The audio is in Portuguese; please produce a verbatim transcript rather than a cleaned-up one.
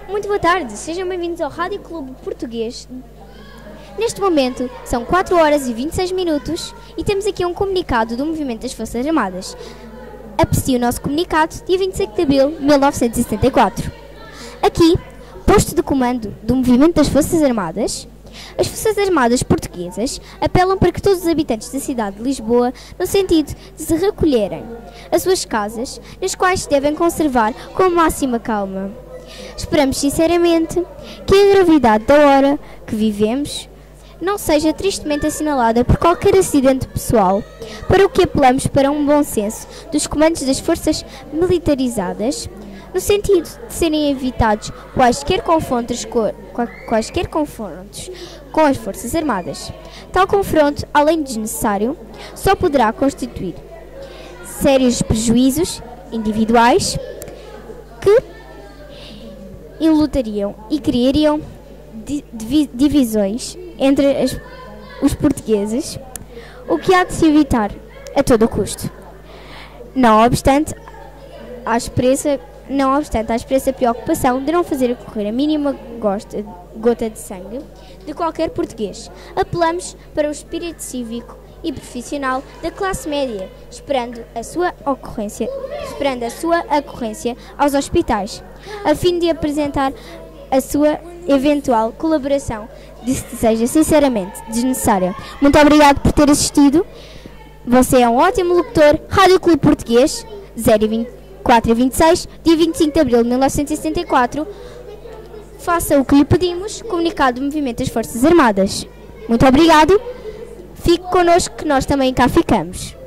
Muito boa tarde, sejam bem-vindos ao Rádio Clube Português. Neste momento são quatro horas e vinte e seis minutos e temos aqui um comunicado do Movimento das Forças Armadas. Aprecie o nosso comunicado dia vinte e cinco de abril de mil novecentos e setenta e quatro. Aqui, posto de comando do Movimento das Forças Armadas, as Forças Armadas Portuguesas apelam para que todos os habitantes da cidade de Lisboa, no sentido de se recolherem às suas casas, nas quais se devem conservar com a máxima calma. Esperamos sinceramente que a gravidade da hora que vivemos não seja tristemente assinalada por qualquer acidente pessoal, para o que apelamos para um bom senso dos comandos das forças militarizadas, no sentido de serem evitados quaisquer confrontos com, quaisquer confrontos com as Forças Armadas. Tal confronto, além de desnecessário, só poderá constituir sérios prejuízos individuais que enlutariam e criariam di divisões entre as, os portugueses, o que há de se evitar a todo custo. Não obstante, à expressa, não obstante à expressa preocupação de não fazer correr a mínima gosta, gota de sangue de qualquer português, apelamos para o espírito cívico e profissional da classe média, esperando a sua ocorrência, esperando a sua ocorrência aos hospitais, a fim de apresentar a sua eventual colaboração, de se seja sinceramente desnecessária. Muito obrigado por ter assistido. Você é um ótimo locutor. Rádio Clube Português, zero vinte e quatro e vinte e seis, dia vinte e cinco de abril de mil novecentos e setenta e quatro. Faça o que lhe pedimos, comunicado do Movimento das Forças Armadas. Muito obrigado. Fique connosco que nós também cá ficamos.